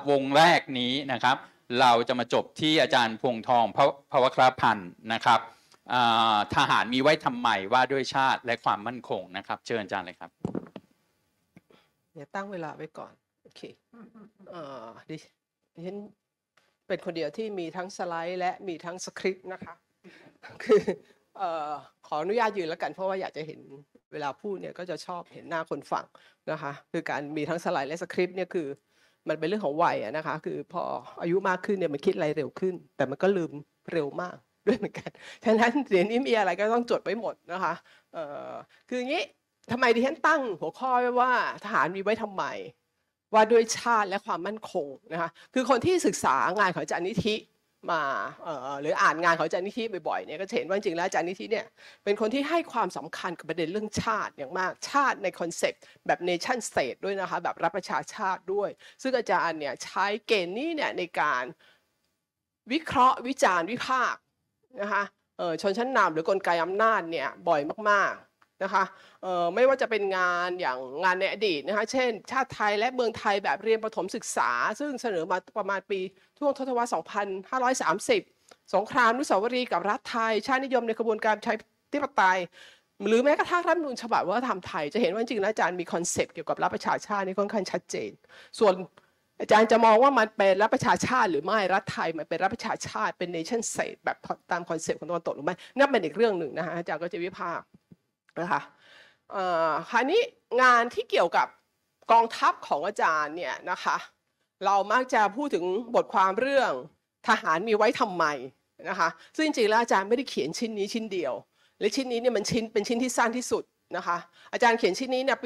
วงแรกนี้นะครับเราจะมาจบที่อาจารย์พวงทองภวครพันธ์นะครับทหารมีไว้ทำไมว่าด้วยชาติและความมั่นคงนะครับเชิญอาจารย์เลยครับเดี๋ยวตั้งเวลาไว้ก่อนโอเคดิฉันเป็นคนเดียวที่มีทั้งสไลด์และมีทั้งสคริปต์นะคะคือขออนุญาตยืนแล้วกันเพราะว่าอยากจะเห็นเวลาพูดเนี่ยก็จะชอบเห็นหน้าคนฟังนะคะคือการมีทั้งสไลด์และสคริปต์เนี่ยคือมันเป็นเรื่องของวัยนะคะคือพออายุมากขึ้นเนี่ยมันคิดอะไรเร็วขึ้นแต่มันก็ลืมเร็วมากด้วยเหมือนกันฉะนั้นเดี๋ยวนี้มีอะไรก็ต้องจดไว้หมดนะคะคืออย่างนี้ทำไมดิฉันตั้งหัวข้อไว้ว่าทหารมีไว้ทำไมว่าด้วยชาติและความมั่นคงนะคะคือคนที่ศึกษางานของอาจารย์นิธิมาหรืออ่านงานของอาจารย์นิธิบ่อยๆเนี่ยก็เห็นว่าจริงๆแล้วอาจารย์นิธิเนี่ยเป็นคนที่ให้ความสำคัญกับประเด็นเรื่องชาติอย่างมากชาติในคอนเซปต์แบบ nation state ด้วยนะคะแบบรัฐประชาชาติด้วยซึ่งอาจารย์เนี่ยใช้เกณฑ์นี้เนี่ยในการวิเคราะห์วิจารณ์วิพากษ์นะคะชนชั้นนำหรือกลไกอำนาจเนี่ยบ่อยมากๆนะคะไม่ว่าจะเป็นงานอย่างงานในอดีตนะคะเช่นชาติไทยและเมืองไทยแบบเรียนประถมศึกษาซึ่งเสนอมาประมาณปีช่วงทศวรรษ 2530 สงครามอนุสาวรีย์กับรัฐไทยชาตินิยมในกระบวนการใช้ธิปไตยหรือแม้กระทั่งรัฐธรรมนูญฉบับวัฒนธรรมไทยจะเห็นว่าจริงๆแล้วอาจารย์มีคอนเซปต์เกี่ยวกับรัฐประชาชาตินี่ค่อนข้างชัดเจนส่วนอาจารย์จะมองว่ามันเป็นรัฐประชาชาติหรือไม่รัฐไทยมันเป็นรัฐประชาชาติเป็น nation state แบบตามคอนเซปต์ของตะวันตกหรือไม่นั่นเป็นอีกเรื่องหนึ่งนะคะอาจารย์ก็จะวิพากษ์นะคะคราวนี้งานที่เกี่ยวกับกองทัพของอาจารย์เนี่ยนะคะเรามักจะพูดถึงบทความเรื่องทหารมีไว้ทำไมนะคะซึ่งจริงๆแล้วอาจารย์ไม่ได้เขียนชิ้นนี้ชิ้นเดียวและชิ้นนี้เนี่ยมันเป็นชิ้นที่สั้นที่สุดนะคะอาจารย์เขียนชิ้นนี้เนี่ยปี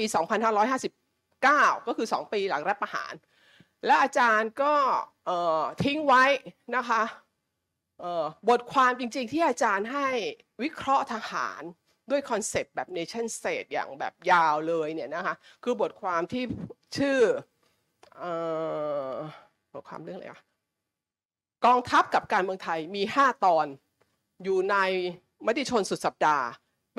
2559 ก็คือ2 ปีหลังรัฐประหารและอาจารย์ก็ทิ้งไว้นะคะบทความจริงๆที่อาจารย์ให้วิเคราะห์ทหารด้วยคอนเซปต์แบบ nation state อย่างแบบยาวเลยเนี่ยนะคะคือบทความที่ชื่อบทความเรื่องอะไรกองทัพกับการเมืองไทยมี5 ตอนอยู่ในมติชนสุดสัปดาห์ปี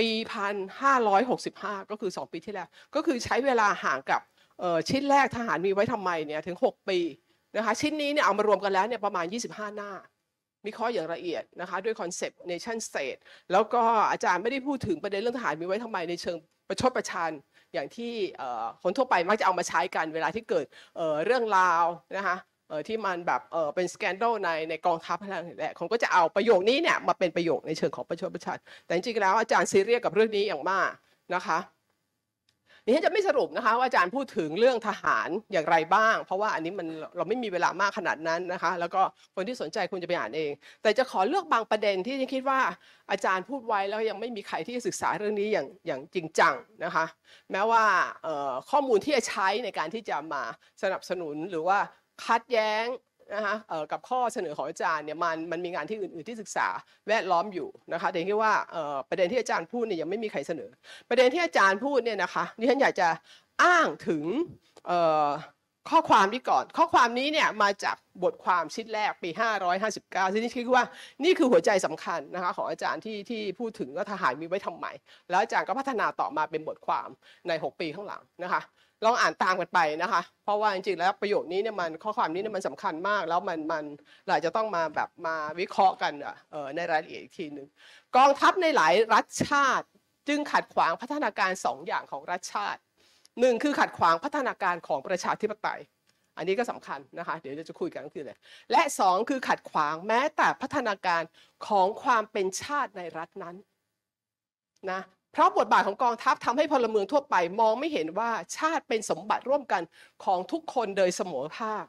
1565 ก็คือ2 ปีที่แล้วก็คือใช้เวลาห่างกับชิ้นแรกทหารมีไว้ทำไมเนี่ยถึง6 ปีนะคะชิ้นนี้เนี่ยเอามารวมกันแล้วเนี่ยประมาณ25 หน้ามีข้ออย่างละเอียดนะคะด้วยคอนเซปต์ nation state แล้วก็อาจารย์ไม่ได้พูดถึงประเด็นเรื่องทหารมีไว้ทำไมในเชิงประชดประชันอย่างที่คนทั่วไปมักจะเอามาใช้กันเวลาที่เกิดเรื่องราวนะคะที่มันแบบเป็นสแกนโดลในกองทัพอะไรแหละคนก็จะเอาประโยคนี้เนี่ยมาเป็นประโยคในเชิงของประชดประชันแต่จริงๆแล้วอาจารย์ซีเรียสกับเรื่องนี้อย่างมากนะคะนี่จะไม่สรุปนะคะว่าอาจารย์พูดถึงเรื่องทหารอย่างไรบ้างเพราะว่าอันนี้เราไม่มีเวลามากขนาดนั้นนะคะแล้วก็คนที่สนใจคุณจะไปอ่านเองแต่จะขอเลือกบางประเด็นที่คิดว่าอาจารย์พูดไว้แล้วยังไม่มีใครที่จะศึกษาเรื่องนี้อย่างจริงจังนะคะแม้ว่าข้อมูลที่จะใช้ในการที่จะมาสนับสนุนหรือว่าคัดแย้งนะคะกับข้อเสนอของอาจารย์เนี่ยมันมีงานที่อื่นๆที่ศึกษาแวดล้อมอยู่นะคะแต่คิดว่าประเด็นที่อาจารย์พูดเนี่ยยังไม่มีใครเสนอประเด็นที่อาจารย์พูดเนี่ยนะคะดิฉันอยากจะอ้างถึงข้อความนี้ก่อนข้อความนี้เนี่ยมาจากบทความชิ้นแรกปี 559ซึ่งนี่คิดว่านี่คือหัวใจสำคัญนะคะของอาจารย์ที่พูดถึงว่าทหารมีไว้ทำไมแล้วอาจารย์ก็พัฒนาต่อมาเป็นบทความใน6 ปีข้างหลังนะคะลองอ่านตามกันไปนะคะเพราะว่าจริงๆแล้วประโยคนี้เนี่ยข้อความนี้เนี่ยมันสำคัญมากแล้วเราจะต้องมาวิเคราะห์กันในรายละเอียดอีกทีหนึ่งกองทัพในหลายรัฐชาติจึงขัดขวางพัฒนาการ2 อย่างของรัฐชาติ1คือขัดขวางพัฒนาการของประชาธิปไตยอันนี้ก็สำคัญนะคะเดี๋ยวจะคุยกันก็คือเลยและ2คือขัดขวางแม้แต่พัฒนาการของความเป็นชาติในรัฐนั้นนะเพราะบทบาทของกองทัพทำให้พลเมืองทั่วไปมองไม่เห็นว่าชาติเป็นสมบัติร่วมกันของทุกคนโดยเสมอภาค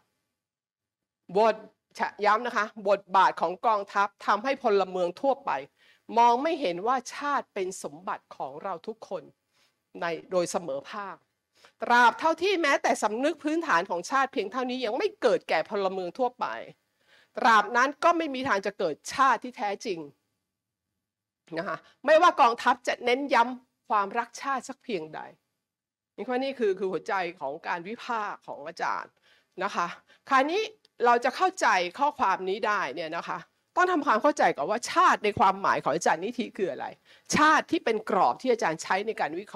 ย้ำนะคะบทบาทของกองทัพทำให้พลเมืองทั่วไปมองไม่เห็นว่าชาติเป็นสมบัติของเราทุกคนโดยเสมอภาคตราบเท่าที่แม้แต่สำนึกพื้นฐานของชาติเพียงเท่านี้ยังไม่เกิดแก่พลเมืองทั่วไปตราบนั้นก็ไม่มีทางจะเกิดชาติที่แท้จริงนะคะไม่ว่ากองทัพจะเน้นย้ำความรักชาติสักเพียงใดนี่คือหัวใจของการวิพากษ์ของอาจารย์นะคะคราวนี้เราจะเข้าใจข้อความนี้ได้เนี่ยนะคะต้องทำความเข้าใจก่อนว่าชาติในความหมายของอาจารย์นิธิคืออะไรชาติที่เป็นกรอบที่อาจารย์ใช้ในการวิเคราะห์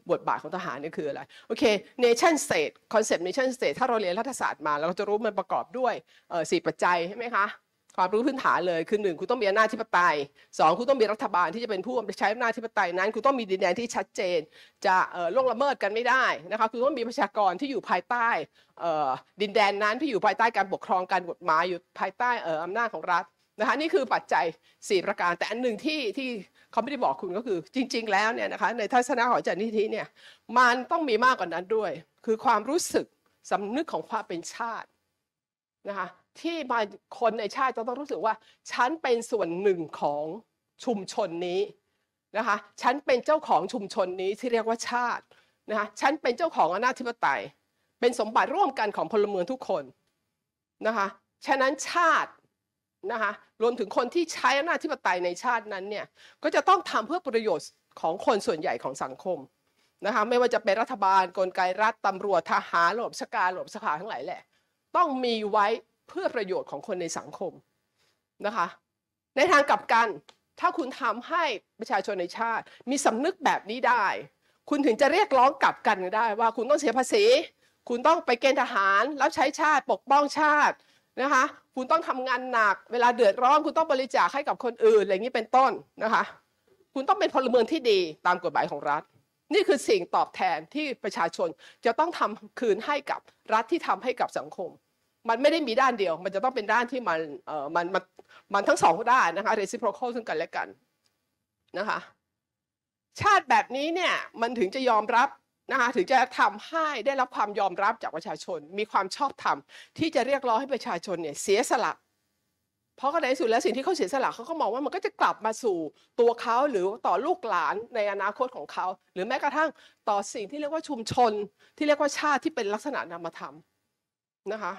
บทบาทของทหารนี่คืออะไรโอเค nation state concept nation state ถ้าเราเรียนรัฐศาสตร์มาเราก็จะรู้มันประกอบด้วย4 ปัจจัยใช่ไหมคะความรู้พื้นฐานเลยคือ1คุณต้องมีอำนาจธิปไตย2คุณต้องมีรัฐบาลที่จะเป็นผู้ใช้อำนาจธิปไตยนั้นคุณต้องมีดินแดนที่ชัดเจนจะล่วงละเมิดกันไม่ได้นะคะคุณต้องมีประชากรที่อยู่ภายใต้ดินแดนนั้นที่อยู่ภายใต้การปกครองการกฎหมายอยู่ภายใต้อำนาจของรัฐนะคะนี่คือปัจจัย4 ประการแต่อันหนึ่งที่เขาไม่ได้บอกคุณก็คือจริงๆแล้วเนี่ยนะคะในทัศนะของอาจารย์นิธิเนี่ยมันต้องมีมากกว่านั้นด้วยคือความรู้สึกสำนึกของความเป็นชาตินะคะที่มาคนในชาติจะต้องรู้สึกว่าฉันเป็นส่วนหนึ่งของชุมชนนี้นะคะฉันเป็นเจ้าของชุมชนนี้ที่เรียกว่าชาตินะคะฉันเป็นเจ้าของอำนาจธิปไตยเป็นสมบัติร่วมกันของพลเมืองทุกคนนะคะฉะนั้นชาตินะคะรวมถึงคนที่ใช้อำนาจธิปไตยในชาตินั้นเนี่ยก็จะต้องทำเพื่อประโยชน์ของคนส่วนใหญ่ของสังคมนะคะไม่ว่าจะเป็นรัฐบาลกลไกรัฐตำรวจทหารระบบราชการระบบสภาทั้งหลายแหละต้องมีไว้เพื่อประโยชน์ของคนในสังคมนะคะในทางกลับกันถ้าคุณทำให้ประชาชนในชาติมีสำนึกแบบนี้ได้คุณถึงจะเรียกร้องกลับกันได้ว่าคุณต้องเสียภาษีคุณต้องไปเกณฑ์ทหารแล้วใช้ชาติปกป้องชาตินะคะคุณต้องทำงานหนักเวลาเดือดร้อนคุณต้องบริจาคให้กับคนอื่นอะไรอย่างนี้เป็นต้นนะคะคุณต้องเป็นพลเมืองที่ดีตามกฎหมายของรัฐนี่คือสิ่งตอบแทนที่ประชาชนจะต้องทำคืนให้กับรัฐที่ทำให้กับสังคมมันไม่ได้มีด้านเดียวมันจะต้องเป็นด้านที่มันทั้งสองด้านนะคะ reciprocal ซึ่งกันและกันนะคะชาติแบบนี้เนี่ยมันถึงจะยอมรับนะคะถึงจะทำให้ได้รับความยอมรับจากประชาชนมีความชอบธรรมที่จะเรียกร้องให้ประชาชนเนี่ยเสียสละเพราะก็ในที่สุดแล้วสิ่งที่เขาเสียสละเขาก็มองว่ามันก็จะกลับมาสู่ตัวเขาหรือต่อลูกหลานในอนาคตของเขาหรือแม้กระทั่งต่อสิ่งที่เรียกว่าชุมชนที่เรียกว่าชาติที่เป็นลักษณะนามธรรมนะคะ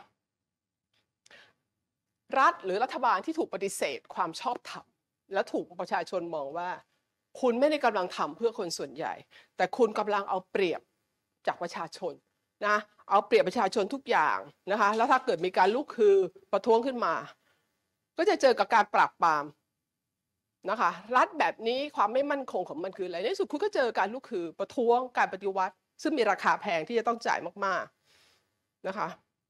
รัฐหรือรัฐบาลที่ถูกปฏิเสธความชอบธรรมและถูกประชาชนมองว่าคุณไม่ได้กำลังทำเพื่อคนส่วนใหญ่แต่คุณกำลังเอาเปรียบจากประชาชนนะเอาเปรียบประชาชนทุกอย่างนะคะแล้วถ้าเกิดมีการลุกคือประท้วงขึ้นมาก็จะเจอกับการปราบปรามนะคะรัฐแบบนี้ความไม่มั่นคงของมันคืออะไรในที่สุดคุณก็เจอการลุกคือประท้วงการปฏิวัติซึ่งมีราคาแพงที่จะต้องจ่ายมากๆนะคะ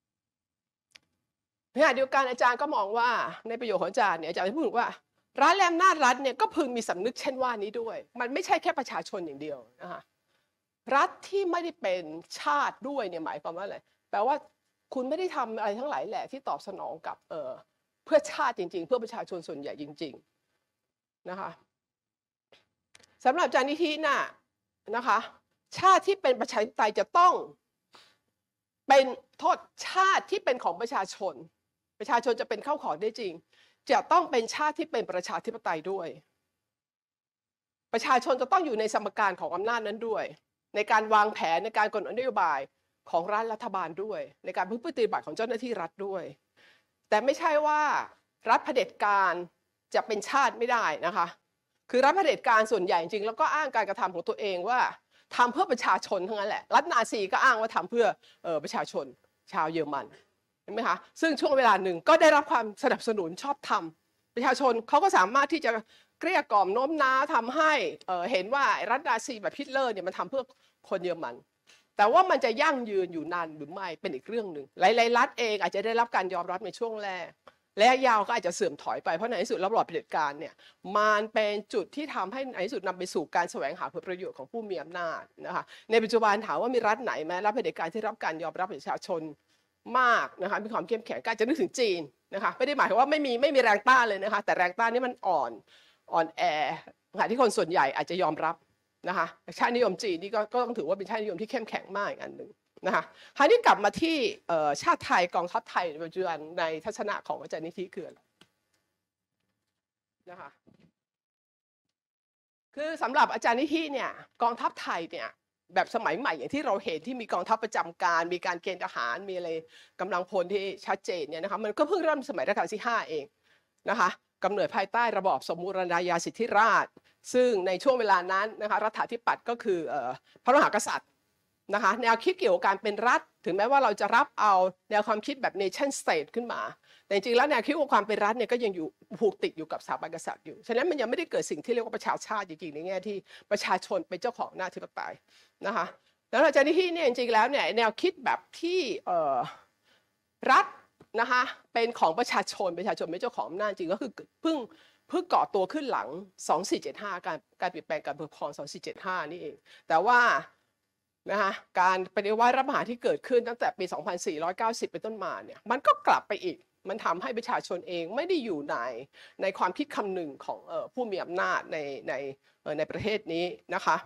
ในขณะเดียวกันอาจารย์ก็มองว่าในประโยชน์ของอาจารย์เนี่ยอาจารย์พูดว่ารัฐและอำนาจรัฐเนี่ยก็พึงมีสำนึกเช่นว่านี้ด้วยมันไม่ใช่แค่ประชาชนอย่างเดียวนะคะรัฐที่ไม่ได้เป็นชาติด้วยเนี่ยหมายความว่าอะไรแปลว่าคุณไม่ได้ทำอะไรทั้งหลายแหละที่ตอบสนองกับเพื่อชาติจริงๆเพื่อประชาชนส่วนใหญ่จริงๆนะคะสำหรับอาจารย์นิธิน่ะนะคะชาติที่เป็นประชาธิปไตยจะต้องเป็นโทษชาติที่เป็นของประชาชนจะเป็นเข้าของได้จริงจะต้องเป็นชาติที่เป็นประชาธิปไตยด้วยประชาชนจะต้องอยู่ในสมการของอำนาจนั้นด้วยในการวางแผนในการกำหนดนโยบายของรัฐบาลด้วยในการปฏิบัติของเจ้าหน้าที่รัฐด้วยแต่ไม่ใช่ว่ารัฐเผด็จการจะเป็นชาติไม่ได้นะคะคือรัฐเผด็จการส่วนใหญ่จริงแล้วก็อ้างการกระทำของตัวเองว่าทำเพื่อประชาชนทั้งนั้นแหละรัฐนาซีก็อ้างว่าทำเพื่อประชาชนชาวเยอรมันเห็นไหมคะซึ่งช่วงเวลาหนึ่งก็ได้รับความสนับสนุนชอบธรรมประชาชนเขาก็สามารถที่จะเกลี้ยกล่อมโน้มน้าวทำให้เห็นว่ารัฐนาซีแบบฮิตเลอร์เนี่ยมันทำเพื่อคนเยอรมันแต่ว่ามันจะยั่งยืนอยู่นานหรือไม่เป็นอีกเรื่องหนึ่งหลายๆรัฐเองอาจจะได้รับการยอมรับในช่วงแรกและยาวก็อาจจะเสื่อมถอยไปเพราะในที่สุดระบอบเผด็จการเนี่ยมันเป็นจุดที่ทำให้ในที่สุดนำไปสู่การแสวงหาผลประโยชน์ของผู้มีอำนาจนะคะในปัจจุบันถามว่ามีรัฐไหนไหมรัฐเผด็จการที่รับการยอมรับประชาชนมากนะคะมีความเข้มแข็งก็จะนึกถึงจีนนะคะไม่ได้หมายความว่าไม่มีแรงต้านเลยนะคะแต่แรงต้านนี้มันอ่อนแอที่คนส่วนใหญ่อาจจะยอมรับนะคะชาตินิยมจีนนี่ก็ต้องถือว่าเป็นชาตินิยมที่เข้มแข็งมากอีกอันหนึ่งนะคะคราวนี้กลับมาที่ชาติไทยกองทัพไทยในปัจจุบันในทัศนะของอาจารย์นิธิคืออะไรนะคะคือสำหรับอาจารย์นิธิเนี่ยกองทัพไทยเนี่ยแบบสมัยใหม่อย่างที่เราเห็นที่มีกองทัพประจำการมีการเกณฑ์ทหารมีอะไรกำลังพลที่ชัดเจนเนี่ยนะคะมันก็เพิ่งเริ่มสมัยรัชกาลที่5เองนะคะกำเนิดภายใต้ระบอบสมบูรณาญาสิทธิราชย์ซึ่งในช่วงเวลานั้นนะคะรัฐาธิปัตย์ก็คือพระมหากษัตริย์นะคะแนวคิดเกี่ยวกับการเป็นรัฐถึงแม้ว่าเราจะรับเอาแนวความคิดแบบ nation state ขึ้นมาแต่จริงๆแล้วแนวคิดของความเป็นรัฐเนี่ยก็ยังอยู่ผูกติดอยู่กับสถาบันกษัตริย์อยู่ฉะนั้นมันยังไม่ได้เกิดสิ่งที่เรียกว่าประชาชาติจริงๆในแง่ที่ประชาชนเป็นเจ้าของอำนาจอธิปไตยนะคะแล้วหลังจากที่เนี่ยจริงๆแล้วเนี่ยแนวคิดแบบที่รัฐนะคะเป็นของประชาชนเป็นเจ้าของอำนาจจริงก็คือเพิ่งก่อตัวขึ้นหลัง 2475 การเปลี่ยนแปลงการปกครอง 2475 นี่เองแต่ว่านะคะการปฏิวัติรัฐประหารที่เกิดขึ้นตั้งแต่ปี 2490 เป็นต้นมาเนี่ยมันก็กลับไปอีกมันทำให้ประชาชนเองไม่ได้อยู่ในความคิดคำนึงของผู้มีอำนาจในประเทศนี้นะคะ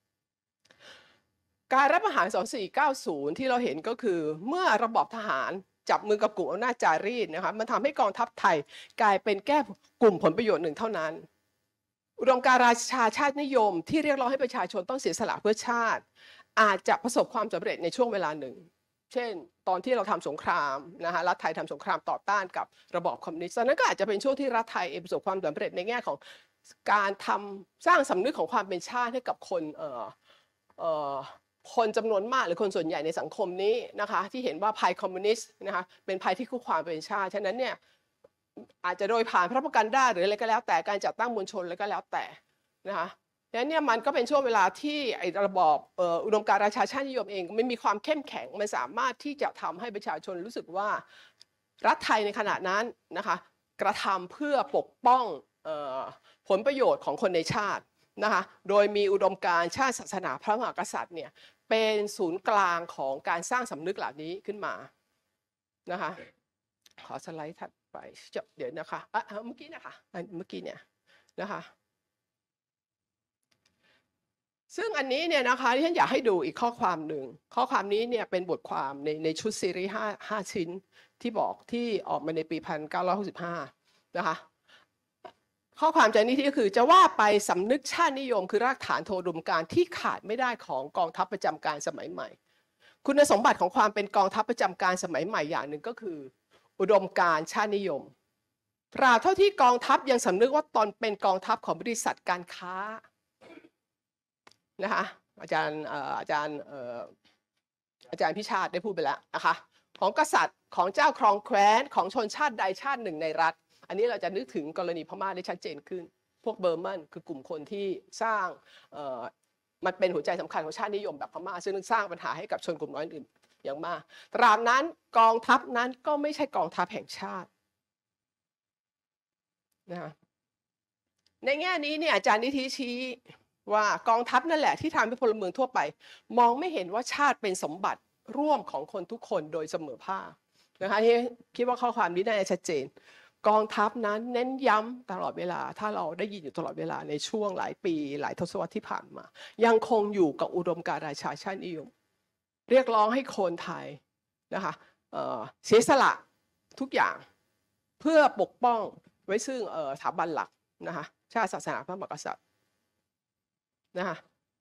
การรัฐประหาร 2490 ที่เราเห็นก็คือเมื่อระบอบทหารจับมือกับกลุ่มอำนาจจารีตนะคะมันทำให้กองทัพไทยกลายเป็นแก้กลุ่มผลประโยชน์หนึ่งเท่านั้นอุดมการณ์ราชาชาตินิยมที่เรียกร้องให้ประชาชนต้องเสียสละเพื่อชาติอาจจะประสบความสำเร็จในช่วงเวลาหนึ่งเช่นตอนที่เราทำสงครามนะคะรัฐไทยทำสงครามต่อต้านกับระบอบคอมมิวนิสต์นั้นก็อาจจะเป็นช่วงที่รัฐไทยประสบความสำเร็จในแง่ของการสร้างสำนึกของความเป็นชาติให้กับคนจำนวนมากหรือคนส่วนใหญ่ในสังคมนี้นะคะที่เห็นว่าภัยคอมมิวนิสต์นะคะเป็นภัยที่คุกคามเป็นชาติฉะนั้นเนี่ยอาจจะโดยผ่านพระประกันได้หรืออะไรก็แล้วแต่การจัดตั้งมวลชนอะไรก็แล้วแต่นะคะดังนั้นเนี่ยมันก็เป็นช่วงเวลาที่ไอ้ระบอบอุดมการณ์ราชาชาตินิยมเองมันมีความเข้มแข็งมันสามารถที่จะทำให้ประชาชนรู้สึกว่ารัฐไทยในขณะนั้นนะคะกระทำเพื่อปกป้องผลประโยชน์ของคนในชาตินะคะโดยมีอุดมการณ์ชาติศาสนาพระมหากษัตริย์เนี่ยเป็นศูนย์กลางของการสร้างสำนึกเหล่านี้ขึ้นมานะคะขอสไลด์ถัดไปเดี๋ยวนะคะเมื่อกี้นะคะเมื่อกี้เนี่ยนะคะซึ่งอันนี้เนี่ยนะคะที่ฉันอยากให้ดูอีกข้อความหนึ่งข้อความนี้เนี่ยเป็นบทความในชุดซีรีส์5 ชิ้นที่ออกมาในปี 1965 นะคะข้อความจากนี้ที่ก็คือจะว่าไปสำนึกชาตินิยมคือรากฐานโทอุดมการณ์ที่ขาดไม่ได้ของกองทัพประจำการสมัยใหม่คุณสมบัติของความเป็นกองทัพประจำการสมัยใหม่อย่างหนึ่งก็คืออุดมการณ์ชาตินิยมตราบเท่าที่กองทัพยังสำนึกว่าตนเป็นกองทัพของบริษัทการค้านะคะอาจารย์พิชาติได้พูดไปแล้วนะคะของกษัตริย์ของเจ้าครองแคว้นของชนชาติใดชาติหนึ่งในรัฐอันนี้เราจะนึกถึงกรณีพม่าได้ชัดเจนขึ้นพวกเบอร์มันคือกลุ่มคนที่สร้างมันเป็นหัวใจสำคัญของชาตินิยมแบบพม่าซึ่งสร้างปัญหาให้กับชนกลุ่มน้อยอื่นอย่างมากตราบนั้นกองทัพนั้นก็ไม่ใช่กองทัพแห่งชาตินะคะในแง่นี้เนี่ยอาจารย์นิธิชี้ว่ากองทัพนั่นแหละที่ทำให้พลเมืองทั่วไปมองไม่เห็นว่าชาติเป็นสมบัติร่วมของคนทุกคนโดยเสมอภาคนะคะที่คิดว่าข้อความนี้ได้ชัดเจนกองทัพนั้นเน้นย้ำตลอดเวลาถ้าเราได้ยินอยู่ตลอดเวลาในช่วงหลายปีหลายทศวรรษที่ผ่านมายังคงอยู่กับอุดมการณ์ราชาชาตินิยมเรียกร้องให้คนไทยนะคะเสียสละทุกอย่างเพื่อปกป้องไว้ซึ่งสถาบันหลักนะคะชาติศาสนาพระมหากษัตริย์นะคะ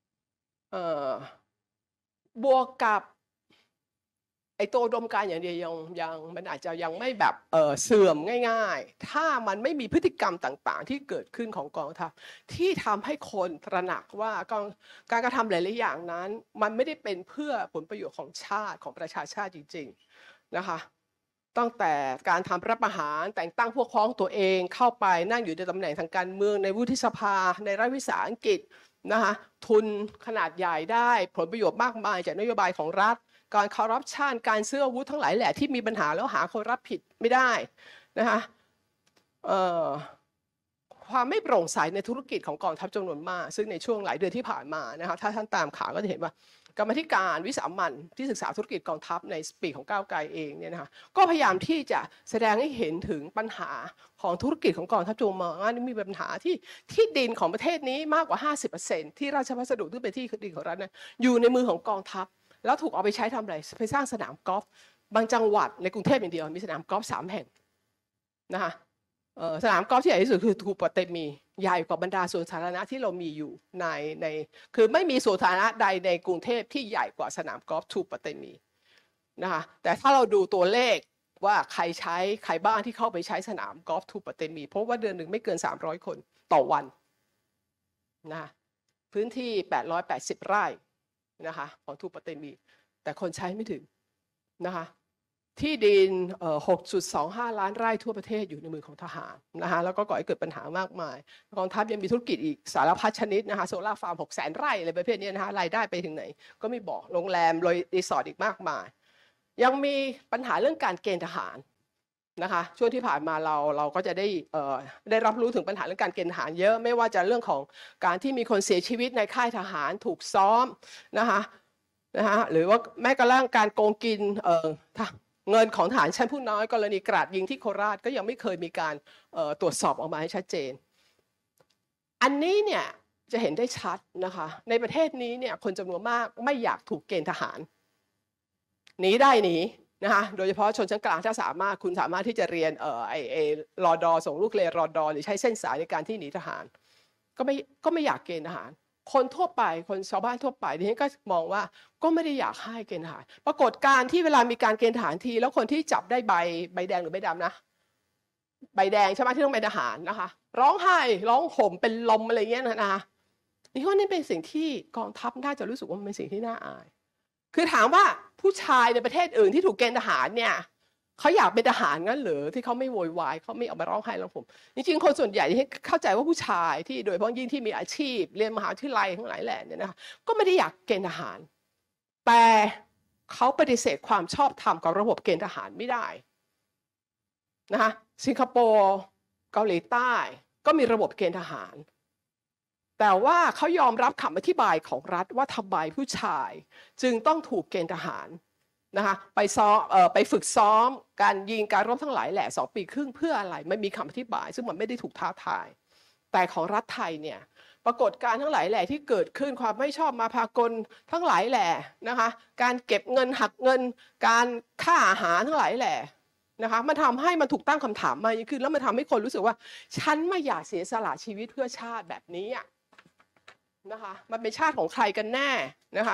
บวกกับไอ้ตัวอุดมการณ์อย่างเดียวยังมันอาจจะยังไม่แบบเสื่อมง่ายๆถ้ามันไม่มีพฤติกรรมต่างๆที่เกิดขึ้นของกองทัพที่ทำให้คนตระหนักว่าการกระทำหลายๆอย่างนั้นมันไม่ได้เป็นเพื่อผลประโยชน์ของชาติของประชาชาติจริงๆนะคะตั้งแต่การทำรัฐประหารแต่งตั้งพวกพ้องตัวเองเข้าไปนั่งอยู่ในตำแหน่งทางการเมืองในวุฒิสภาในรัฐวิสาหกิจนะคะทุนขนาดใหญ่ได้ผลประโยชน์มากมายจากนโยบายของรัฐการคอร์รัปชันการซื้ออาวุธทั้งหลายแหละที่มีปัญหาแล้วหาคนรับผิดไม่ได้นะคะความไม่โปร่งใสในธุรกิจของกองทัพจำนวนมากซึ่งในช่วงหลายเดือนที่ผ่านมานะคะถ้าท่านตามข่าวก็จะเห็นว่ากรรมธิการวิสามัญที่ศึกษาธุรกิจกองทัพในปีของก้าวไกลเองเนี่ยนะคะก็พยายามที่จะแสดงให้เห็นถึงปัญหาของธุรกิจของกองทัพจำนวนมากมีปัญหาที่ดินของประเทศนี้มากกว่า 50% ที่ราชพัสดุที่เป็นที่ดินของรัฐนั้นอยู่ในมือของกองทัพแล้วถูกเอาไปใช้ทำอะไรไปสร้างสนามกอล์ฟบางจังหวัดในกรุงเทพอย่างเดียวมีสนามกอล์ฟ3 แห่งนะคะสนามกอล์ฟที่ใหญ่ที่สุดคือทูปะเตมีใหญ่กว่าบรรดาสวนสาธารณะที่เรามีอยู่ในคือไม่มีสวนสาธารณะใดในกรุงเทพที่ใหญ่กว่าสนามกอล์ฟทูปะเตมีนะคะแต่ถ้าเราดูตัวเลขว่าใครบ้างที่เข้าไปใช้สนามกอล์ฟทูปะเตมีเพราะว่าเดือนหนึ่งไม่เกิน300 คนต่อวันนะพื้นที่880 ไร่นะคะของทูปเตมีแต่คนใช้ไม่ถึงนะคะที่ดิน6.25 ล้านไร่ทั่วประเทศอยู่ในมือของทหารนะคะแล้วก็ก่อให้เกิดปัญหามากมายกองทัพยังมีธุรกิจอีกสารพัดชนิดนะคะโซล่าฟาร์ม600,000 ไร่อะไรประเภทนี้นะคะรายได้ไปถึงไหนก็ไม่บอกโรงแรมรีสอร์ทอีกมากมายยังมีปัญหาเรื่องการเกณฑ์ทหารนะคะช่วงที่ผ่านมาเราก็จะได้รับรู้ถึงปัญหาเรื่องการเกณฑ์ทหารเยอะไม่ว่าจะเรื่องของการที่มีคนเสียชีวิตในค่ายทหารถูกซ้อมนะคะหรือว่าแม้กระทั่งการโกงกินเงินของทหารชั้นผู้น้อยกรณีกราดยิงที่โคราชก็ยังไม่เคยมีการตรวจสอบออกมาให้ชัดเจนอันนี้เนี่ยจะเห็นได้ชัดนะคะในประเทศนี้เนี่ยคนจำนวนมากไม่อยากถูกเกณฑ์ทหารหนีได้หนีนะคะโดยเฉพาะชนชั้นกลางถ้าคุณสามารถที่จะเรียนรอดอส่งลูกเรียนรอดอหรือใช้เส้นสายในการที่หนีทหารก็ไม่อยากเกณฑ์ทหารคนทั่วไปคนชาวบ้านทั่วไปดิฉันก็มองว่าก็ไม่ได้อยากให้เกณฑ์ทหารปรากฏการที่เวลามีการเกณฑ์ทหารทีแล้วคนที่จับได้ใบแดงหรือใบดำนะใบแดงใช่ไหมที่ต้องเป็นทหารนะคะร้องไห้ร้องห่มเป็นลมอะไรเงี้ยนะคะนี่ว่านี่เป็นสิ่งที่กองทัพน่าจะรู้สึกว่ามันเป็นสิ่งที่น่าอายคือถามว่าผู้ชายในประเทศอื่นที่ถูกเกณฑ์ทหารเนี่ยเขาอยากเป็นทหารงั้นหรือที่เขาไม่โวยวายเขาไม่ออกมาร้องไห้ร้องห่มจริงๆคนส่วนใหญ่ที่เข้าใจว่าผู้ชายที่โดยเฉพาะยิ่งที่มีอาชีพเรียนมหาวิทยาลัยทั้งหลายแหล่เนี่ยนะคะก็ไม่ได้อยากเกณฑ์ทหารแต่เขาปฏิเสธความชอบธรรมกับระบบเกณฑ์ทหารไม่ได้นะคะสิงคโปร์เกาหลีใต้ก็มีระบบเกณฑ์ทหารแต่ว่าเขายอมรับคำอธิบายของรัฐว่าทำไมผู้ชายจึงต้องถูกเกณฑ์ทหารนะคะไปฝึกซ้อมการยิงการรบทั้งหลายแหละ2 ปีครึ่งเพื่ออะไรไม่มีคำอธิบายซึ่งมันไม่ได้ถูกท้าทายแต่ของรัฐไทยเนี่ยปรากฏการณ์ทั้งหลายแหล่ที่เกิดขึ้นความไม่ชอบมาพากลทั้งหลายแหล่นะคะการเก็บเงินหักเงินการค่าอาหารทั้งหลายแหล่นะคะมันทำให้มันถูกตั้งคำถามมาขึ้นแล้วมันทำให้คนรู้สึกว่าฉันไม่อยากเสียสละชีวิตเพื่อชาติแบบนี้นะคะมันเป็นชาติของใครกันแน่นะคะ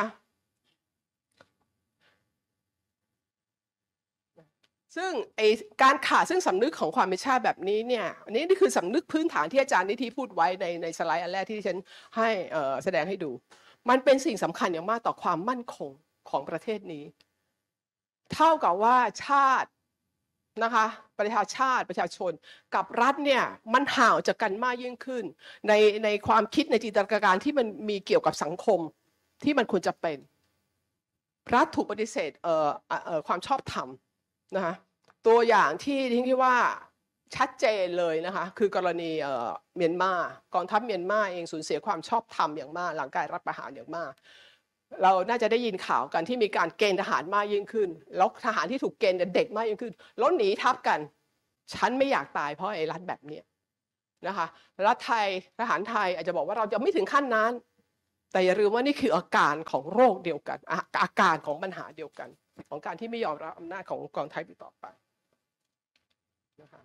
ซึ่งการขาดซึ่งสำนึกของความเป็นชาติแบบนี้เนี่ยนี่คือสำนึกพื้นฐานที่อาจารย์นิธิพูดไว้ในสไลด์อันแรกที่ฉันให้แสดงให้ดูมันเป็นสิ่งสำคัญอย่างมากต่อความมั่นคงของประเทศนี้เท่ากับว่าชาตินะคะประชาชนกับรัฐเนี่ยมันห่างจากกันมากยิ่งขึ้นในความคิดในจินตนาการที่มันมีเกี่ยวกับสังคมที่มันควรจะเป็นรัฐถูกปฏิเสธความชอบธรรมนะคะตัวอย่างที่คิดว่าชัดเจนเลยนะคะคือกรณีเมียนมากองทัพเมียนมาเองสูญเสียความชอบธรรมอย่างมากหลังการรัฐประหารอย่างมากเราน่าจะได้ยินข่าวกันที่มีการเกณฑ์ทหารมากยิ่งขึ้นแล้วทหารที่ถูกเกณฑ์เด็กมากยิ่งขึ้นแล้วหนีทับกันฉันไม่อยากตายเพราะไอ้รัฐแบบนี้นะคะรัฐไทยทหารไทยอาจจะบอกว่าเราจะไม่ถึงขั้นนั้นแต่อย่าลืมว่านี่คืออาการของโรคเดียวกันอาการของปัญหาเดียวกันของการที่ไม่ยอมรับอำนาจของกองทัพอีกต่อไปนะคะ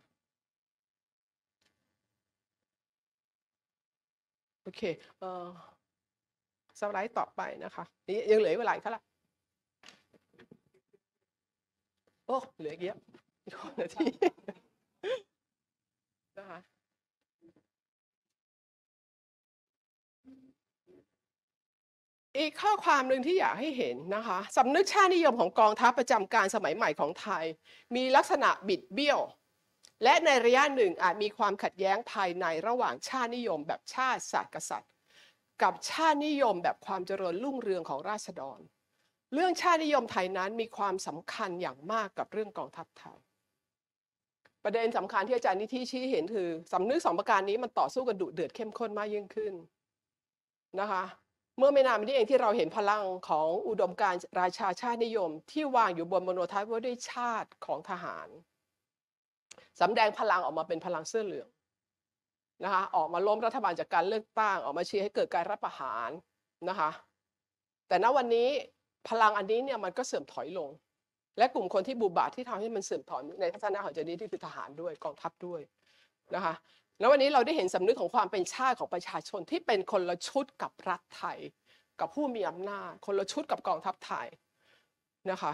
โอเคสไลด์ต่อไปนะคะนี่ยังเหลือเวลาอีกเท่าไหร่โอ้เหลือเยอะอีก6 นาทีนะคะอีกข้อความหนึ่งที่อยากให้เห็นนะคะสำนึกชาตินิยมของกองทัพประจำการสมัยใหม่ของไทยมีลักษณะบิดเบี้ยวและในระยะหนึ่งอาจมีความขัดแย้งภายในระหว่างชาตินิยมแบบชาติศาสตร์กษัตริย์กับชาตินิยมแบบความเจริญรุ่งเรืองของราษฎรเรื่องชาตินิยมไทยนั้นมีความสำคัญอย่างมากกับเรื่องกองทัพไทยประเด็นสำคัญที่อาจารย์นิธิชี้เห็นคือสำนึก2 ประการนี้มันต่อสู้กันดุเดือดเข้มข้นมากยิ่งขึ้นนะคะเมื่อไม่นานมานี้เองที่เราเห็นพลังของอุดมการณ์ราชาชาตินิยมที่วางอยู่บนมโนทัศน์ว่าด้วยชาติของทหารสำแดงพลังออกมาเป็นพลังเสื้อเหลืองนะคะออกมาล้มรัฐบาลจากการเลือกตั้งออกมาเชียร์ให้เกิดการรัฐประหารนะคะแต่ณวันนี้พลังอันนี้เนี่ยมันก็เสื่อมถอยลงและกลุ่มคนที่บูบาที่ทำให้มันเสื่อมถอยในทัศนะของเจนี่ที่คือทหารด้วยกองทัพด้วยนะคะแล้ววันนี้เราได้เห็นสำนึกของความเป็นชาติของประชาชนที่เป็นคนละชุดกับรัฐไทยกับผู้มีอำนาจคนละชุดกับกองทัพไทยนะคะ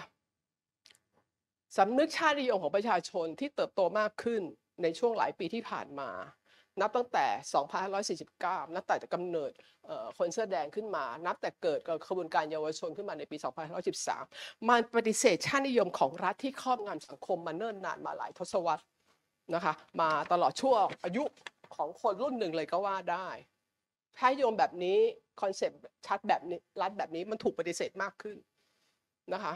สำนึกชาตินิยมของประชาชนที่เติบโตมากขึ้นในช่วงหลายปีที่ผ่านมานับตั้งแต่ 2549 นับแต่กำเนิดคนเสื้อแดงขึ้นมานับแต่เกิดกระบวนการเยาวชนขึ้นมาในปี 2513 มันปฏิเสธชาตินิยมของรัฐที่ครอบงำสังคมมาเนิ่นนานมาหลายทศวรรษนะคะมาตลอดช่วงอายุของคนรุ่นหนึ่งเลยก็ว่าได้ชาตินิยมแบบนี้คอนเซปต์ชัดแบบนี้รัฐแบบนี้มันถูกปฏิเสธมากขึ้นนะคะ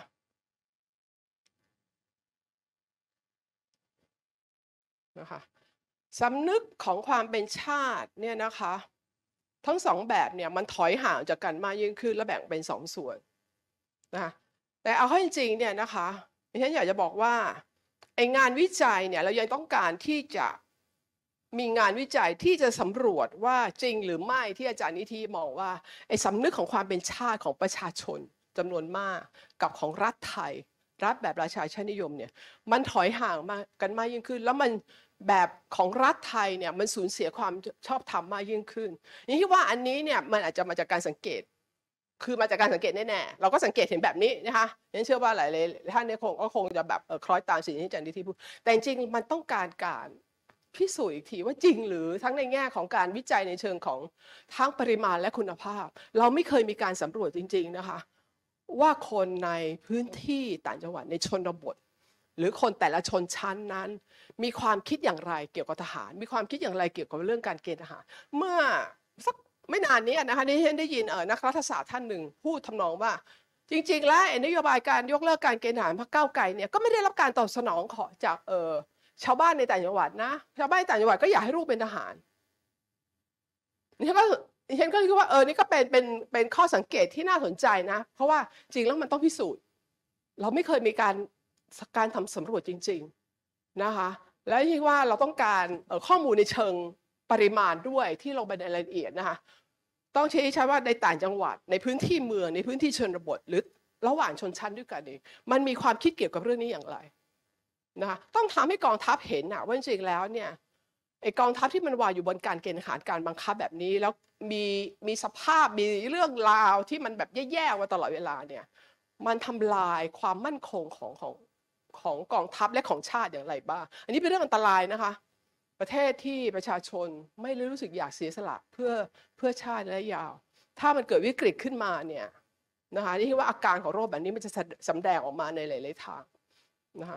สำนึกของความเป็นชาติเนี่ยนะคะทั้งสองแบบเนี่ยมันถอยห่างจากกันมากยิ่งขึ้นและแบ่งเป็นสองส่วนนะคะแต่เอาเข้าจริงๆเนี่ยนะคะฉันอยากจะบอกว่าไองานวิจัยเนี่ยเรายังต้องการที่จะมีงานวิจัยที่จะสำรวจว่าจริงหรือไม่ที่อาจารย์นิธิมองว่าไอ้สำนึกของความเป็นชาติของประชาชนจำนวนมากกับของรัฐไทยรัฐแบบราชาชาตินิยมเนี่ยมันถอยห่างมากันมากยิ่งขึ้นแล้วมันแบบของรัฐไทยเนี่ยมันสูญเสียความชอบธรรมมากยิ่งขึ้นนี่คิดว่าอันนี้เนี่ยมันอาจจะมาจากการสังเกตคือมาจากการสังเกตแน่ๆเราก็สังเกตเห็นแบบนี้นะคะฉันเชื่อว่าหลายๆท่านเนี่ยคงจะแบบคล้อยตามสิ่งที่อาจารย์นิธิพูดแต่จริงๆมันต้องการพิสูจน์อีกทีว่าจริงหรือทั้งในแง่ของการวิจัยในเชิงของทั้งปริมาณและคุณภาพเราไม่เคยมีการสำรวจจริงๆนะคะว่าคนในพื้นที่ต่างจังหวัดในชนบทหรือคนแต่ละชนชั้นนั้นมีความคิดอย่างไรเกี่ยวกับทหารมีความคิดอย่างไรเกี่ยวกับเรื่องการเกณฑ์ทหารเมื่อสักไม่นานนี้นะคะนี่ฉันได้ยินนักรัฐศาสตร์ท่านหนึ่งพูดทำนองว่าจริงๆแล้วนโยบายการยกเลิกการเกณฑ์ทหารพรรคก้าวไกลเนี่ยก็ไม่ได้รับการตอบสนองขอจากชาวบ้านในต่างจังหวัดนะชาวบ้านในต่างจังหวัดก็อยากให้ลูกเป็นทหารฉันก็คิดว่านี่ก็เป็นข้อสังเกตที่น่าสนใจนะเพราะว่าจริงแล้วมันต้องพิสูจน์เราไม่เคยมีการทำสำรวจจริงๆนะคะและคิดว่าเราต้องการข้อมูลในเชิงปริมาณด้วยที่ลงไปในรายละเอียดนะคะต้องชี้ชัดว่าในต่างจังหวัดในพื้นที่เมืองในพื้นที่ชนบทหรือระหว่างชนชั้นด้วยกันเองมันมีความคิดเกี่ยวกับเรื่องนี้อย่างไรนะคะต้องทำให้กองทัพเห็นนะว่าจริงๆแล้วเนี่ยไอกองทัพที่มันวางอยู่บนการเกณฑ์ทหารการบังคับแบบนี้แล้วมีสภาพมีเรื่องราวที่มันแบบแย่ๆมาตลอดเวลาเนี่ยมันทำลายความมั่นคงของกองทัพและของชาติอย่างไรบ้างอันนี้เป็นเรื่องอันตรายนะคะประเทศที่ประชาชนไม่รู้สึกอยากเสียสละเพื่อชาติระยะยาวถ้ามันเกิดวิกฤตขึ้นมาเนี่ยนะคะนี่คิดว่าอาการของโรคแบบนี้มันจะสำแดงออกมาในหลายๆทางนะคะ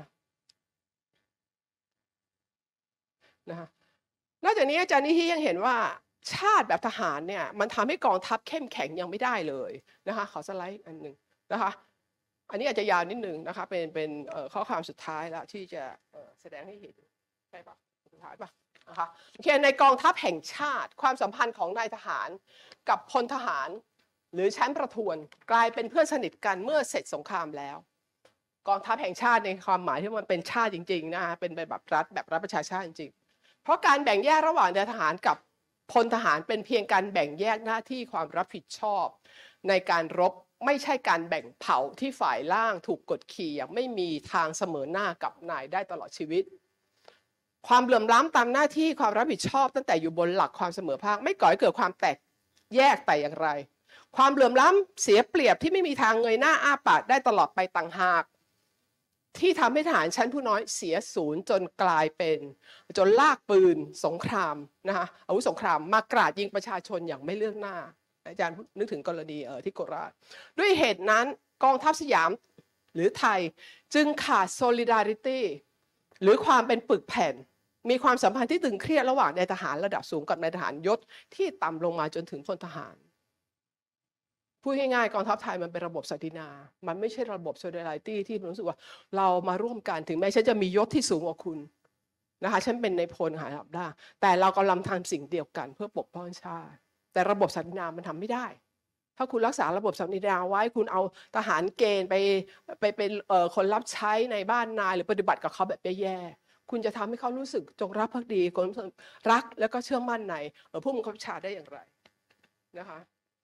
นอกจากนี้อาจารย์นิธิยังเห็นว่าชาติแบบทหารเนี่ยมันทำให้กองทัพเข้มแข็งยังไม่ได้เลยนะคะขอสไลด์อันหนึ่งนะคะอันนี้อาจจะยาวนิดนึงนะคะเป็นข้อความสุดท้ายแล้วที่จะแสดงให้เห็นใช่ปะสุดท้ายปะนะคะโอเคในกองทัพแห่งชาติความสัมพันธ์ของนายทหารกับพลทหารหรือชั้นประทวนกลายเป็นเพื่อนสนิทกันเมื่อเสร็จสงครามแล้วกองทัพแห่งชาติในความหมายที่มันเป็นชาติจริงๆนะคะเป็นแบบรัฐประชาชาติจริงๆเพราะการแบ่งแยกระหว่างนายทหารกับพลทหารเป็นเพียงการแบ่งแยกหน้าที่ความรับผิดชอบในการรบไม่ใช่การแบ่งเผ่าที่ฝ่ายล่างถูกกดขี่อย่างไม่มีทางเสมอหน้ากับนายได้ตลอดชีวิตความเหลื่อมล้ำตามหน้าที่ความรับผิดชอบตั้งแต่อยู่บนหลักความเสมอภาคไม่ก่อให้เกิดความแตกแยกแต่อย่างไรความเหลื่อมล้ำเสียเปรียบที่ไม่มีทางเงยหน้าอ้าปากได้ตลอดไปต่างหากที่ทำให้ทหารชั้นผู้น้อยเสียศูนย์จนกลายเป็นจนลากปืนสงครามนะคะอาวุธสงครามมากราดยิงประชาชนอย่างไม่เลือกหน้าอาจารย์นึกถึงกรณีที่โคราชด้วยเหตุนั้นกองทัพสยามหรือไทยจึงขาด solidarity หรือความเป็นปึกแผ่นมีความสัมพันธ์ที่ตึงเครียดระหว่างนายทหารระดับสูงกับนายทหารยศที่ต่ำลงมาจนถึงพลทหารพูดง่ายๆกองทัพไทยมันเป็นระบบศักดินามันไม่ใช่ระบบ solidarity ที่รู้สึกว่าเรามาร่วมกันถึงแม้ฉันจะมียศที่สูงกว่าคุณนะคะฉันเป็นในพลหารับได้แต่เรากำลังทำสิ่งเดียวกันเพื่อปกป้องชาติแต่ระบบศักดินามันทำไม่ได้ถ้าคุณรักษาระบบศักดินาไว้คุณเอาทหารเกณฑ์ไปเป็นคนรับใช้ในบ้านนายหรือปฏิบัติกับเขาแบบแย่ๆคุณจะทำให้เขารู้สึกจงรักภักดีคนรักแล้วก็เชื่อมั่นในผู้บังคับบัญชาได้อย่างไรนะคะ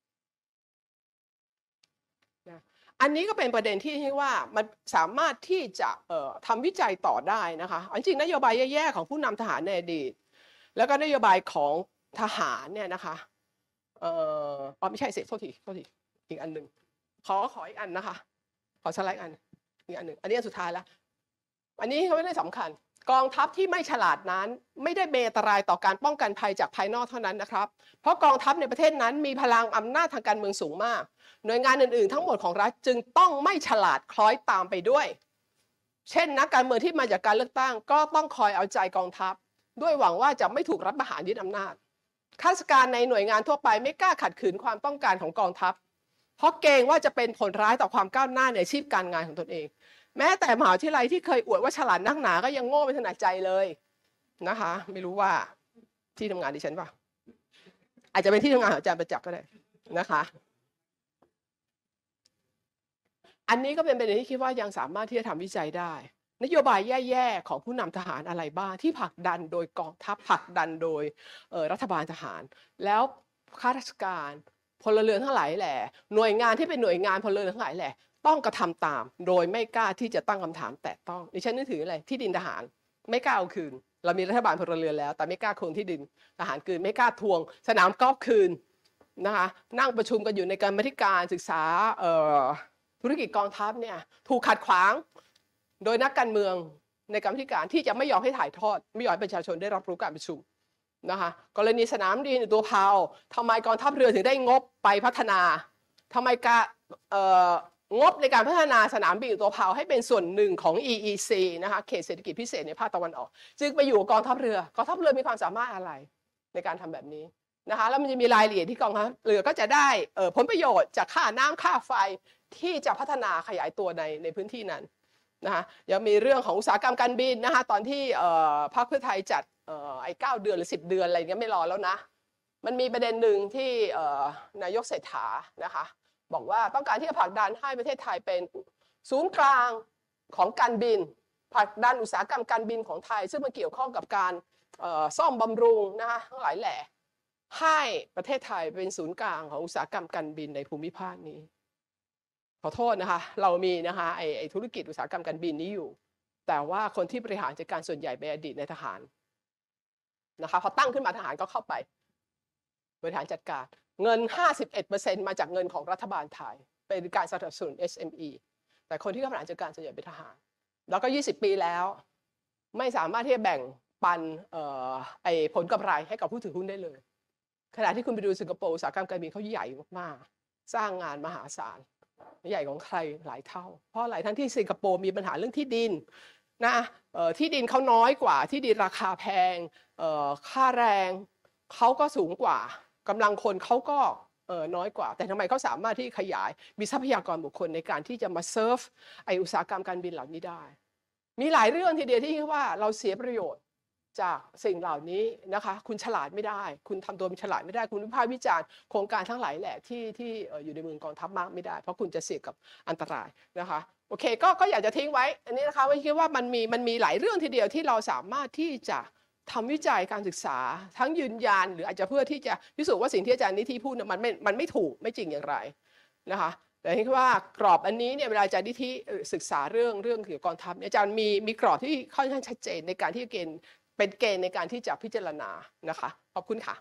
อันนี้ก็เป็นประเด็นที่ว่ามันสามารถที่จะทำวิจัยต่อได้นะคะจริงนโยบายแย่ๆของผู้นำทหารในอดีตแล้วก็นโยบายของทหารเนี่ยนะคะไม่ใช่โทษทีอีกอันหนึ่งขออีกอันนะคะขอสไลด์อีกอันหนึ่งอันนี้อันสุดท้ายแล้วอันนี้เขาไม่ได้สำคัญกองทัพที่ไม่ฉลาดนั้นไม่ได้เป็นอันตรายต่อการป้องกันภัยจากภายนอกเท่านั้นนะครับเพราะกองทัพในประเทศนั้นมีพลังอำนาจทางการเมืองสูงมากหน่วยงานอื่นๆทั้งหมดของรัฐจึงต้องไม่ฉลาดคล้อยตามไปด้วยเช่นนักการเมืองที่มาจากการเลือกตั้งก็ต้องคอยเอาใจกองทัพด้วยหวังว่าจะไม่ถูกรัฐประหารยึดอำนาจข้าราชการในหน่วยงานทั่วไปไม่กล้าขัดขืนความต้องการของกองทัพเพราะเกรงว่าจะเป็นผลร้ายต่อความก้าวหน้าในอาชีพการงานของตนเองแม้แต่มหาวิทยาลัยที่เคยอวดว่าฉลาดนักหนาก็ยังโง่ไม่ถนัดใจเลยนะคะไม่รู้ว่าที่ทำงานดิฉันป่ะอาจจะเป็นที่ทำงานของอาจารย์ประจักษ์ก็ได้นะคะอันนี้ก็เป็นประเด็นที่คิดว่ายังสามารถที่จะทำวิจัยได้นโยบายแย่ๆของผู้นำทหารอะไรบ้างที่ผลักดันโดยกองทัพผลักดันโดยรัฐบาลทหารแล้วข้าราชการพลเรือนทั้งหลายแหละหน่วยงานที่เป็นหน่วยงานพลเรือนทั้งหลายแหละต้องกระทำตามโดยไม่กล้าที่จะตั้งคำถามแตะต้องดิฉันนึกถึงอะไรที่ดินทหารไม่กล้าเอาคืนเรามีรัฐบาลพลเรือนแล้วแต่ไม่กล้าคืนที่ดินทหารคืนไม่กล้าทวงสนามกอล์ฟคืนนะคะนั่งประชุมกันอยู่ในกรรมาธิการศึกษาธุรกิจกองทัพเนี่ยถูกขัดขวางโดยนักการเมืองในกรรมาธิการที่จะไม่ยอมให้ถ่ายทอดไม่ยอมให้ประชาชนได้รับรู้การประชุมนะคะกรณีสนามบินตัวพาวทำไมกองทัพเรือถึงได้งบไปพัฒนาทำไมงบในการพัฒนาสนามบินตัวพาวให้เป็นส่วนหนึ่งของ EEC นะคะเขตเศรษฐกิจพิเศษในภาคตะวันออกจึงไปอยู่กับกองทัพเรือกองทัพเรือมีความสามารถอะไรในการทำแบบนี้นะคะแล้วมันจะมีรายละเอียดที่กองทัพเรือก็จะได้ผลประโยชน์จากค่าน้ำค่าไฟที่จะพัฒนาขยายตัวในพื้นที่นั้นนะคะยังมีเรื่องของอุตสาหกรรมการบินนะคะตอนที่พรรคเพื่อไทยจัด9 เดือนหรือ10 เดือนอะไรเงี้ยไม่รอแล้วนะมันมีประเด็นหนึ่งที่นายกเศรษฐานะคะบอกว่าต้องการที่จะผลักดันให้ประเทศไทยเป็นศูนย์กลางของการบินผลักดันอุตสาหกรรมการบินของไทยซึ่งมันเกี่ยวข้องกับการซ่อมบำรุงนะคะทั้งหลายแหล่ให้ประเทศไทยเป็นศูนย์กลางของอุตสาหกรรมการบินในภูมิภาคนี้ขอโทษนะคะเรามีนะคะไอ้ธุรกิจอุตสาหกรรมการบินนี้อยู่แต่ว่าคนที่บริหารจัดการส่วนใหญ่เป็นอดีตในทหารนะคะพอตั้งขึ้นมาทหารก็เข้าไปบริหารจัดการเงิน 51% มาจากเงินของรัฐบาลไทยเป็นการสนับสนุน SME แต่คนที่บริหารจัดการส่วนใหญ่เป็นทหารแล้วก็20 ปีแล้วไม่สามารถที่จะแบ่งปันผลกำไรให้กับผู้ถือหุ้นได้เลยขณะที่คุณไปดูสิงคโปร์อุตสาหกรรมการบินเขาใหญ่มากๆสร้างงานมหาศาลใหญ่ของใครหลายเท่าเพราะหลายทั้งที่สิงคโปร์มีปัญหาเรื่องที่ดินนะที่ดินเขาน้อยกว่าที่ดินราคาแพงค่าแรงเขาก็สูงกว่ากำลังคนเขาก็น้อยกว่าแต่ทำไมเขาสามารถที่ขยายมีทรัพยากรบุคคลในการที่จะมาเซิร์ฟอุตสาหกรรมการบินเหล่านี้ได้มีหลายเรื่องทีเดียวที่ว่าเราเสียประโยชน์จากสิ่งเหล่านี้นะคะคุณฉลาดไม่ได้คุณทำตัวเป็นฉลาดไม่ได้คุณวิพากษ์วิจารณ์โครงการทั้งหลายแหละที่อยู่ในมือกองทัพมากไม่ได้เพราะคุณจะเสี่ยงกับอันตรายนะคะโอเคก็อยากจะทิ้งไว้อันนี้นะคะว่าคิดว่ามันมีหลายเรื่องทีเดียวที่เราสามารถที่จะทำวิจัยการศึกษาทั้งยืนยันหรืออาจจะเพื่อที่จะพิสูจน์ว่าสิ่งที่อาจารย์นิธิพูดมันไม่ถูกไม่จริงอย่างไรนะคะแต่คิดว่ากรอบอันนี้เนี่ยเวลาอาจารย์นิธิศึกษาเรื่องเกี่ยวกับกองทัพอาจารย์มีกรอบที่ค่อนข้างชัดเจนในการที่เป็นเกณฑ์ในการที่จะพิจารณานะคะขอบคุณค่ะ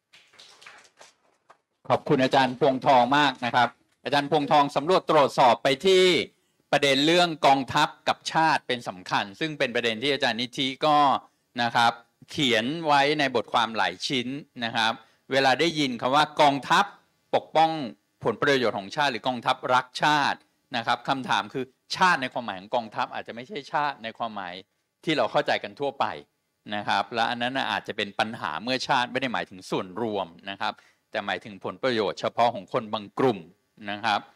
ขอบคุณอาจารย์พวงทองมากนะครับอาจารย์พวงทองสำรวจตรวจสอบไปที่ประเด็นเรื่องกองทัพกับชาติเป็นสำคัญซึ่งเป็นประเด็นที่อาจารย์นิธิก็นะครับเขียนไว้ในบทความหลายชิ้นนะครับเวลาได้ยินคำว่ากองทัพปกป้องผลประโยชน์ของชาติหรือกองทัพรักชาตินะครับคำถามคือชาติในความหมายของกองทัพอาจจะไม่ใช่ชาติในความหมายที่เราเข้าใจกันทั่วไปนะครับและอันนั้นอาจจะเป็นปัญหาเมื่อชาติไม่ได้หมายถึงส่วนรวมนะครับแต่หมายถึงผลประโยชน์เฉพาะของคนบางกลุ่มนะครับ